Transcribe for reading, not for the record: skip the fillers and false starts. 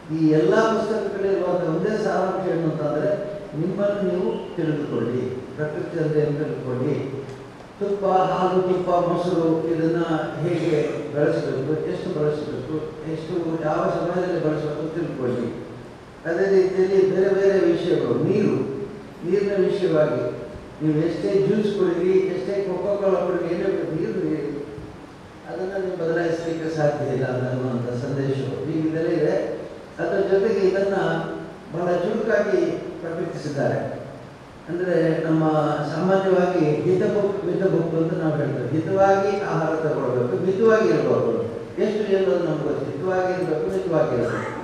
ಈ ಎಲ್ಲ ಪುಸ್ತಕಗಳಿರುವಂಥ ಒಂದೇ ಸಾರಾಂಶ ಏನು ಅಂತಂದರೆ, ನಿಮ್ಮನ್ನು ನೀವು ತಿಳಿದುಕೊಳ್ಳಿ, ಪ್ರಕೃತಿಯಲ್ಲಿ ತಿಳಿದುಕೊಳ್ಳಿ. ತುಪ್ಪ, ಹಾಲು, ತುಪ್ಪ, ಮೊಸರು ಇದನ್ನು ಹೇಗೆ ಬಳಸಬೇಕು, ಎಷ್ಟು ಬಳಸಬೇಕು, ಎಷ್ಟು ಯಾವ ಸಮಯದಲ್ಲಿ ಬಳಸಬೇಕು ತಿಳ್ಕೊಳ್ಳಿ. ಅದೇ ರೀತಿಯಲ್ಲಿ ಬೇರೆ ಬೇರೆ ವಿಷಯಗಳು, ನೀರಿನ ವಿಷಯವಾಗಿ ನೀವು ಎಷ್ಟೇ ಜ್ಯೂಸ್ ಕುಡಿರಿ, ಎಷ್ಟೇ ಕೊಕೋ ಕೋಲಾ ಕುಡಿರಿ, ಏನೇ ನೀರು ಅದನ್ನು ನೀವು ಬದಲಾಯಿಸಲಿಕ್ಕೆ ಸಾಧ್ಯ ಇಲ್ಲ ಅನ್ನುವಂಥ ಸಂದೇಶವು ಇದೆಲ್ಲ ಇದೆ. ಅದರ ಜೊತೆಗೆ ಇದನ್ನು ಬಹಳ ಚುರುಕಾಗಿ ಪ್ರಕಟಿಸಿದ್ದಾರೆ. ಅಂದರೆ ನಮ್ಮ ಸಾಮಾನ್ಯವಾಗಿ ಹಿತಭುಕ್ಕು ಅಂತ ನಾವು ಹೇಳ್ತೇವೆ. ಹಿತವಾಗಿ ಆಹಾರ ತಗೊಳ್ಬೇಕು, ಮಿತವಾಗಿ ಇರಬೇಕು. ಎಷ್ಟು ಏನು ನಮ್ಗೆ ಗೊತ್ತು, ಹಿತವಾಗಿ ಇರಬೇಕು, ಮಿತವಾಗಿ ಇರಬೇಕು.